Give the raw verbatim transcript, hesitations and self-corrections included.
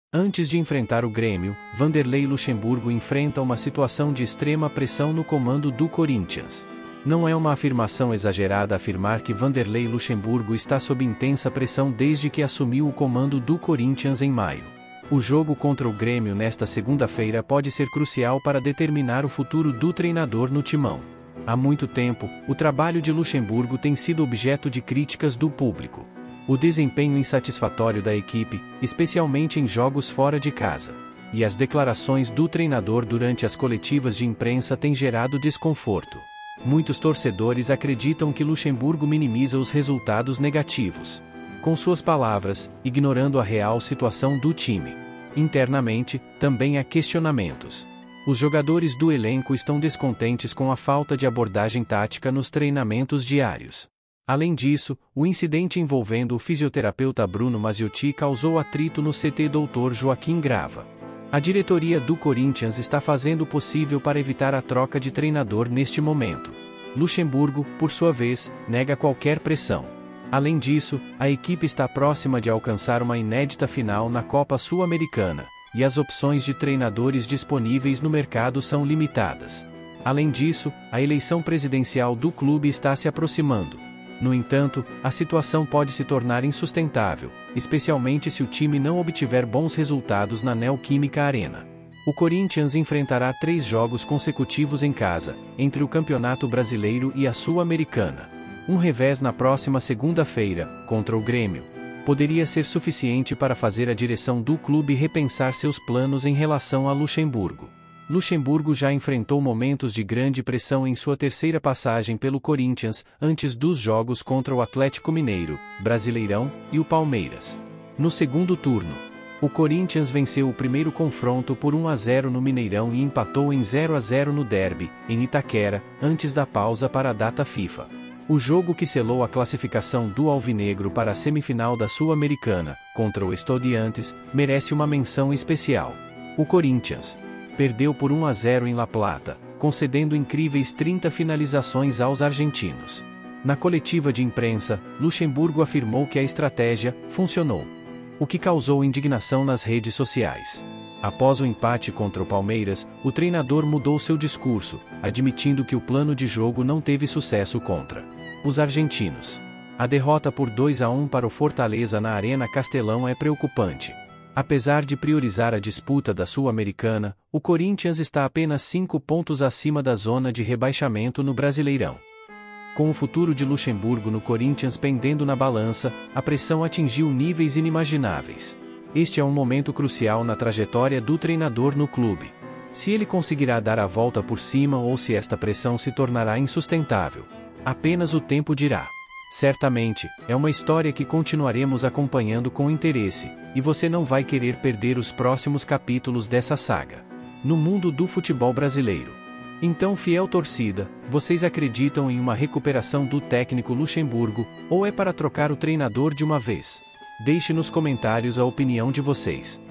Antes de enfrentar o Grêmio, Vanderlei Luxemburgo enfrenta uma situação de extrema pressão no comando do Corinthians. Não é uma afirmação exagerada afirmar que Vanderlei Luxemburgo está sob intensa pressão desde que assumiu o comando do Corinthians em maio. O jogo contra o Grêmio nesta segunda-feira pode ser crucial para determinar o futuro do treinador no timão. Há muito tempo, o trabalho de Luxemburgo tem sido objeto de críticas do público. O desempenho insatisfatório da equipe, especialmente em jogos fora de casa, e as declarações do treinador durante as coletivas de imprensa têm gerado desconforto. Muitos torcedores acreditam que Luxemburgo minimiza os resultados negativos, com suas palavras, ignorando a real situação do time. Internamente, também há questionamentos. Os jogadores do elenco estão descontentes com a falta de abordagem tática nos treinamentos diários. Além disso, o incidente envolvendo o fisioterapeuta Bruno Maziotti causou atrito no C T doutor Joaquim Grava. A diretoria do Corinthians está fazendo o possível para evitar a troca de treinador neste momento. Luxemburgo, por sua vez, nega qualquer pressão. Além disso, a equipe está próxima de alcançar uma inédita final na Copa Sul-Americana, e as opções de treinadores disponíveis no mercado são limitadas. Além disso, a eleição presidencial do clube está se aproximando. No entanto, a situação pode se tornar insustentável, especialmente se o time não obtiver bons resultados na Neoquímica Arena. O Corinthians enfrentará três jogos consecutivos em casa, entre o Campeonato Brasileiro e a Sul-Americana. Um revés na próxima segunda-feira, contra o Grêmio, poderia ser suficiente para fazer a direção do clube repensar seus planos em relação a Luxemburgo. Luxemburgo já enfrentou momentos de grande pressão em sua terceira passagem pelo Corinthians, antes dos jogos contra o Atlético Mineiro, Brasileirão, e o Palmeiras. No segundo turno, o Corinthians venceu o primeiro confronto por um a zero no Mineirão e empatou em zero a zero no Derby, em Itaquera, antes da pausa para a data FIFA. O jogo que selou a classificação do Alvinegro para a semifinal da Sul-Americana, contra o Estudiantes, merece uma menção especial. O Corinthians perdeu por um a zero em La Plata, concedendo incríveis trinta finalizações aos argentinos. Na coletiva de imprensa, Luxemburgo afirmou que a estratégia funcionou, o que causou indignação nas redes sociais. Após o empate contra o Palmeiras, o treinador mudou seu discurso, admitindo que o plano de jogo não teve sucesso contra os argentinos. A derrota por dois a um para o Fortaleza na Arena Castelão é preocupante. Apesar de priorizar a disputa da Sul-Americana, o Corinthians está apenas cinco pontos acima da zona de rebaixamento no Brasileirão. Com o futuro de Luxemburgo no Corinthians pendendo na balança, a pressão atingiu níveis inimagináveis. Este é um momento crucial na trajetória do treinador no clube. Se ele conseguirá dar a volta por cima ou se esta pressão se tornará insustentável, apenas o tempo dirá. Certamente, é uma história que continuaremos acompanhando com interesse, e você não vai querer perder os próximos capítulos dessa saga no mundo do futebol brasileiro. Então, fiel torcida, vocês acreditam em uma recuperação do técnico Luxemburgo, ou é para trocar o treinador de uma vez? Deixe nos comentários a opinião de vocês.